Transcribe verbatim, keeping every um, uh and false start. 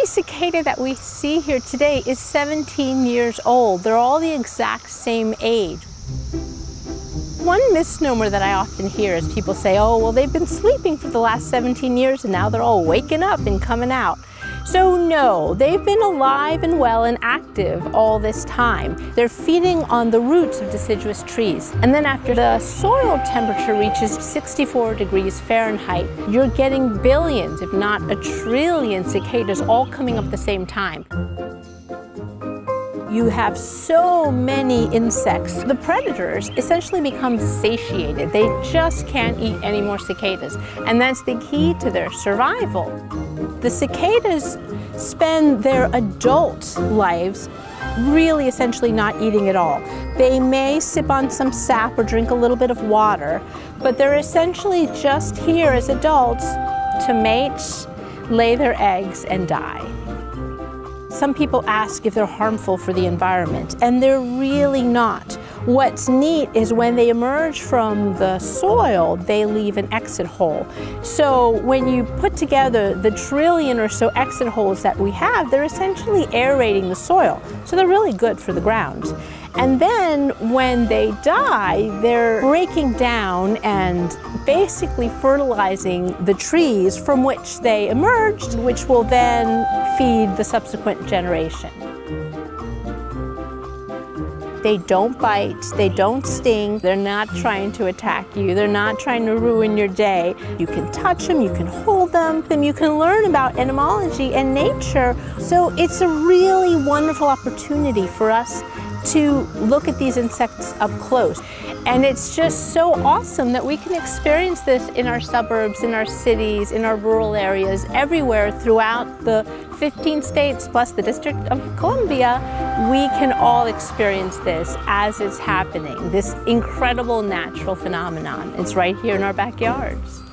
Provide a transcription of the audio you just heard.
Every cicada that we see here today is seventeen years old. They're all the exact same age. One misnomer that I often hear is people say, oh, well, they've been sleeping for the last seventeen years and now they're all waking up and coming out. So no, they've been alive and well and active all this time. They're feeding on the roots of deciduous trees. And then after the soil temperature reaches sixty-four degrees Fahrenheit, you're getting billions, if not a trillion cicadas all coming up at the same time. You have so many insects. The predators essentially become satiated. They just can't eat any more cicadas. And that's the key to their survival. The cicadas spend their adult lives really essentially not eating at all. They may sip on some sap or drink a little bit of water, but they're essentially just here as adults to mate, lay their eggs, and die. Some people ask if they're harmful for the environment, and they're really not. What's neat is when they emerge from the soil, they leave an exit hole. So when you put together the trillion or so exit holes that we have, they're essentially aerating the soil. So they're really good for the ground. And then when they die, they're breaking down and basically fertilizing the trees from which they emerged, which will then feed the subsequent generation. They don't bite, they don't sting, they're not trying to attack you, they're not trying to ruin your day. You can touch them, you can hold them, and you can learn about entomology and nature. So it's a really wonderful opportunity for us to look at these insects up close. And it's just so awesome that we can experience this in our suburbs, in our cities, in our rural areas, everywhere throughout the fifteen states plus the District of Columbia. We can all experience this as it's happening, this incredible natural phenomenon. It's right here in our backyards.